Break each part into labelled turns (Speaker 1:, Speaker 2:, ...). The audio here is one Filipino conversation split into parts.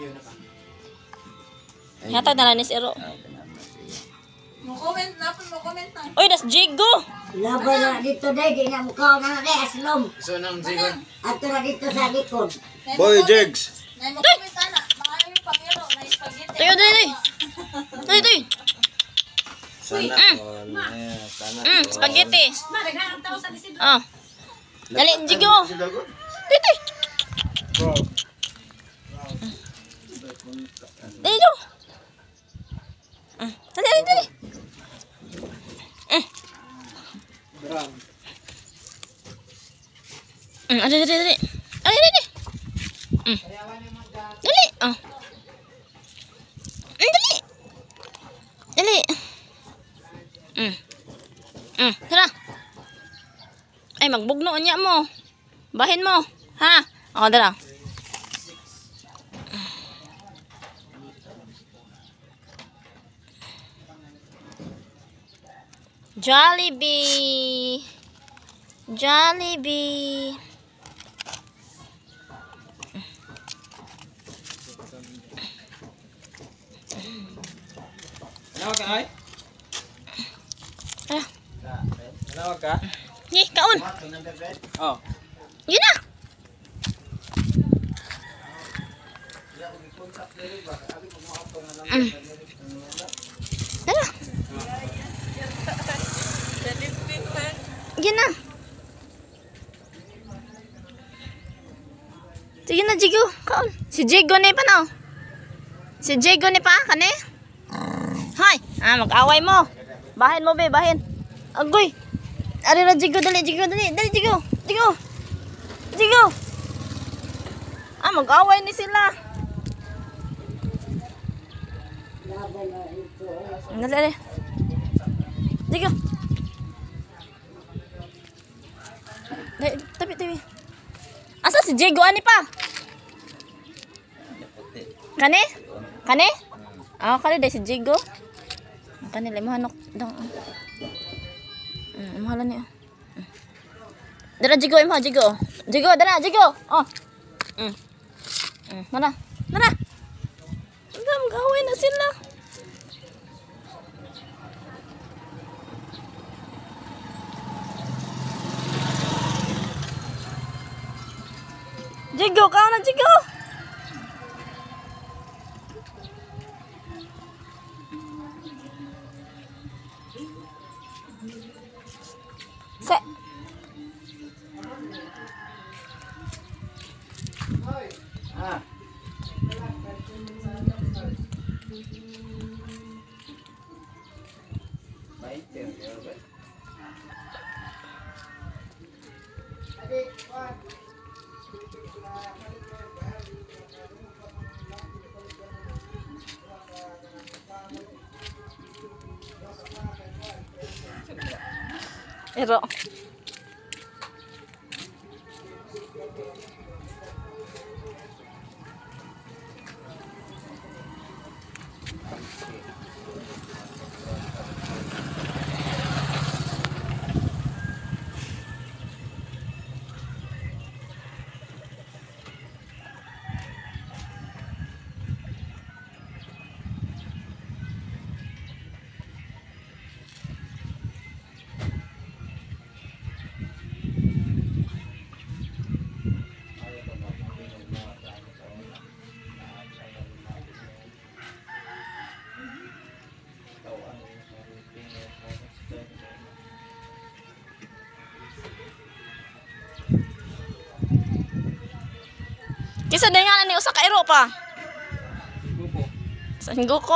Speaker 1: Hatag na lang ni Siro.
Speaker 2: Mo comment na po, mo comment na.
Speaker 1: Uy, das Jigo.
Speaker 3: Laban na dito dahil, di na mukha na na aslom.
Speaker 4: So nang Jigo.
Speaker 3: Ato na dito sa likod.
Speaker 4: Boy Jigs.
Speaker 2: Nay mo comment ana, mga yung pangiro na spaghetti.
Speaker 1: Tayo, dali. Dali.
Speaker 4: Sana all. Sana all.
Speaker 1: Spaghetti. Oh. Dali, Jigo. Dali. Dali, do. Dali. Dali. Dali. Oh. Dali. Tara. Ay, magbugno niya mo. Bahin mo. Ha? O, dala. Jollibee.
Speaker 4: Nawag ka ay? Nawag ka?
Speaker 1: Ni, kaon.
Speaker 4: Oh.
Speaker 1: Yun na. Tara. Yun na. Sige na, Jigo. Kaon. Si Jigo ni pa no? Si Jigo ni pa, kani? Hay. Mag-away mo. Bahin mo, be. Bahin. Agoy. Ari na, Jigo. Dali, Jigo. Mag-away ni sila. Dali. Jigo. Dali, tabi. Asa si Jigo? Ani pa? Kani? Kani dahil si Jigo. Kani, limahanok. Mahalan niya. Dara, Jigo. Jigo, dara, Jigo. Oh. Mana? Mag-away na sila. Jigo, kau na, Jigo. Se. Ero. Kisa day nga ni usa ka iro pa. Sa Nguko.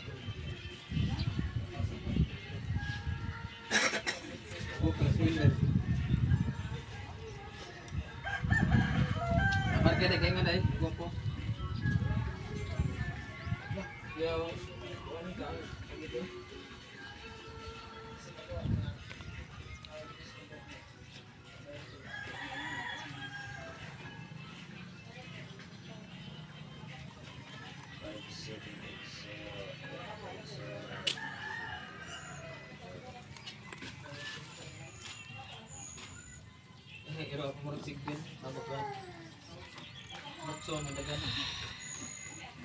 Speaker 4: Market kay nganay, gopo. Yo, iro ako mo signal, abot ba? Bukso na dagan.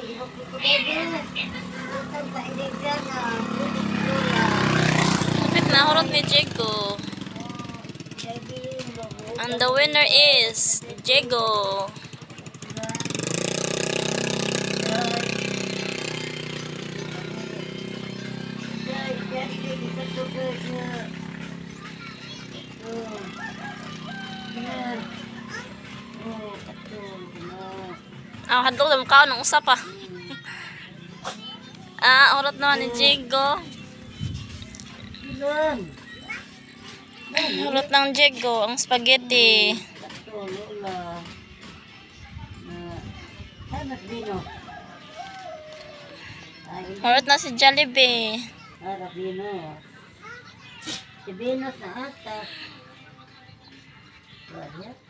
Speaker 1: Kapit na hurot ni Jego. And the winner is Jego. Hadlok lang ka ng usap ah. Urot naman ni Jego. Urot ng Jego ang spaghetti. Urot na si Jollibee.
Speaker 3: Si Venus na atas.